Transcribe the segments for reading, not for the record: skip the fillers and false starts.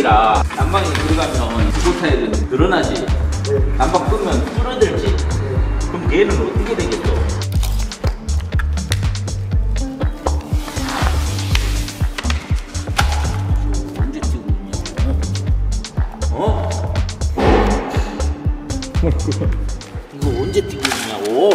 아니라 난방이 들어가면 기본타일은 늘어나지. 난방 끄면 줄어들지. 그럼 걔는 어떻게 되겠어? 언제 찍고 있냐고? 어? 이거 언제 찍고 있냐고?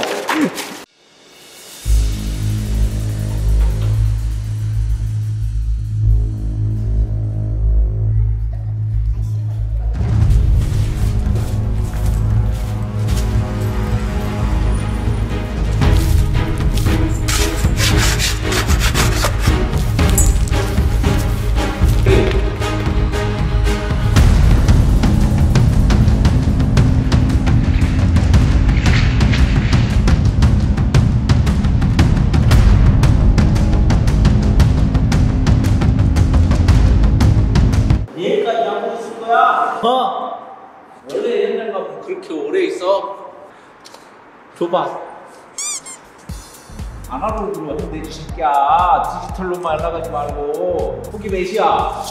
원래 옛날 가면 그렇게 오래 있어? 줘봐. 아날로그로 들어왔는데 이 새끼야. 디지털로만 날아가지 말고. 후기 몇이야?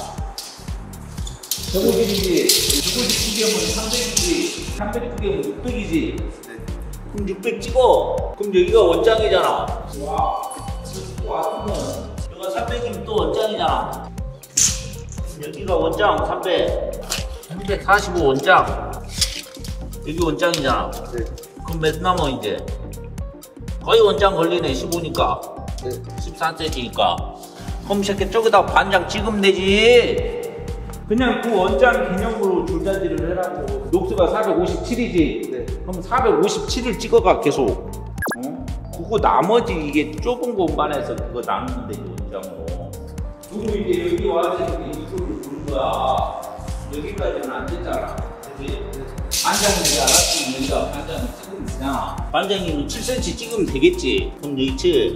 150이지? 150개면 300이지? 300개면 600이지? 그럼 600 찍어. 그럼 여기가 원장이잖아. 와. 또 왔으면 여기가 300이면 또 원장이잖아. 여기가 원장 300. 345 원장. 여기 원장이잖아. 네. 그럼 몇 남아 이제? 거의 원장 걸리네. 15니까. 네. 14cm니까. 그럼 새끼 저기다 반장 찍으면 되지. 그냥 그 원장 개념으로 줄자지를 해라고. 녹수가 457이지. 네. 그럼 457을 찍어가 계속. 어? 그거 나머지 이게 좁은 공간에서 그거 나누면 되지 원장으로. 그리고 이제 여기 와서 이렇게 이쪽으로 부는 거야. 여기까지는 안 됐잖아. 그치? 반장인지 알았지? 여기가 반장을 찍으면 되잖아. 반장이면 7cm 찍으면 되겠지? 그럼 여기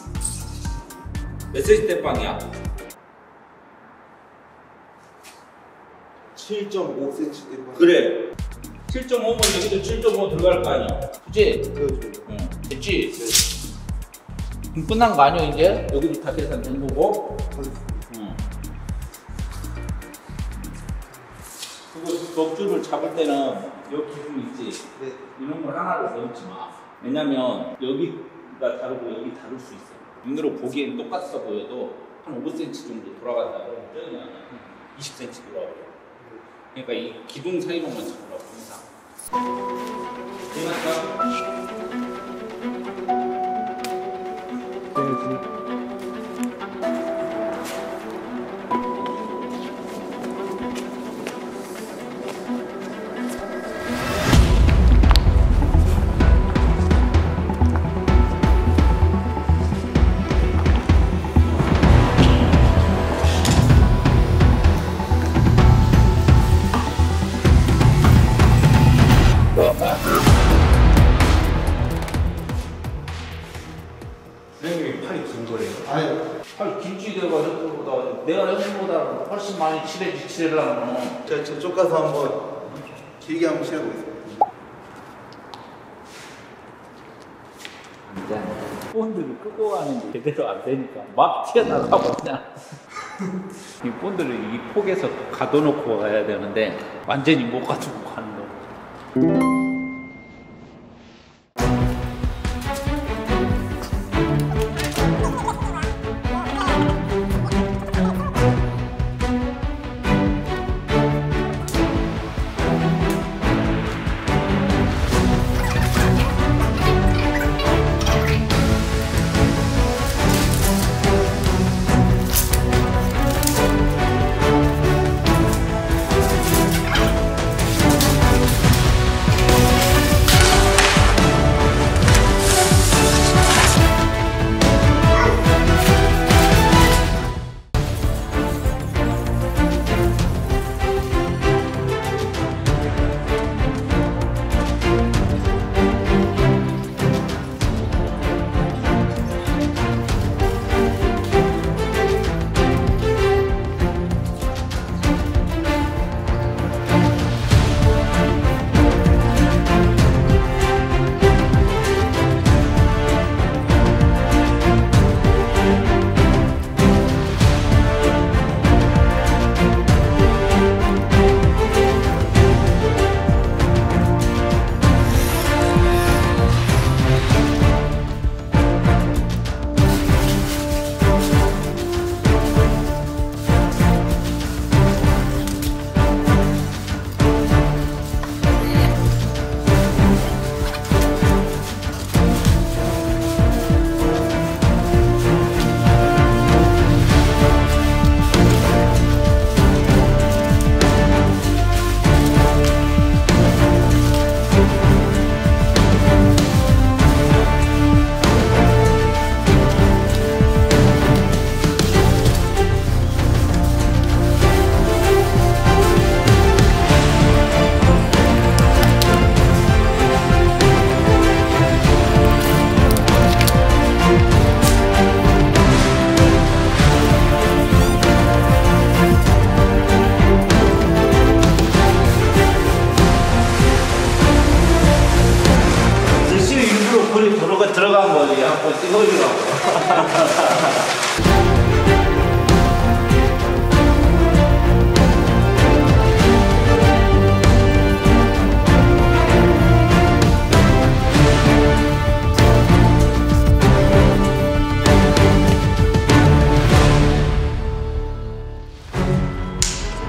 몇 cm 땜빵이야? 7.5cm 땜빵. 그래. 7.5면 여기도 7.5 들어갈 거 아니야. 그치? 그렇죠. 응. 됐지? 네. 그럼 끝난 거 아니야 이제? 여기도 다 계산된 거고? 응. 그리고 벽줄을 잡을 때는 여기 기둥 있지? 네. 이런 걸 하나를 넣지 마. 왜냐면 여기가 다르고 여기 다를 수 있어. 눈으로 보기엔 똑같아 보여도 한 5cm 정도 돌아간다 그러면 저기는 20cm 돌아가고. 그러니까 이 기둥 사이로만 잡으라고 항상. 이해할까? 팔이 긴 거예요? 아니요. 팔 길지 내가 형보다 내가 형보다 훨씬 많이 칠해주려면 제가 저쪽 가서 한번 길게 한번 칠해보겠습니다. 안돼. 본드를 끄고 가는데 제대로 안 되니까 막 튀어나가고 그냥. 이 본드를 이 폭에서 가둬놓고 가야 되는데 완전히 못 가두고 가는 거.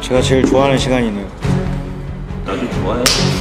제가 제일 좋아하는 시간이네요. 나도 좋아해.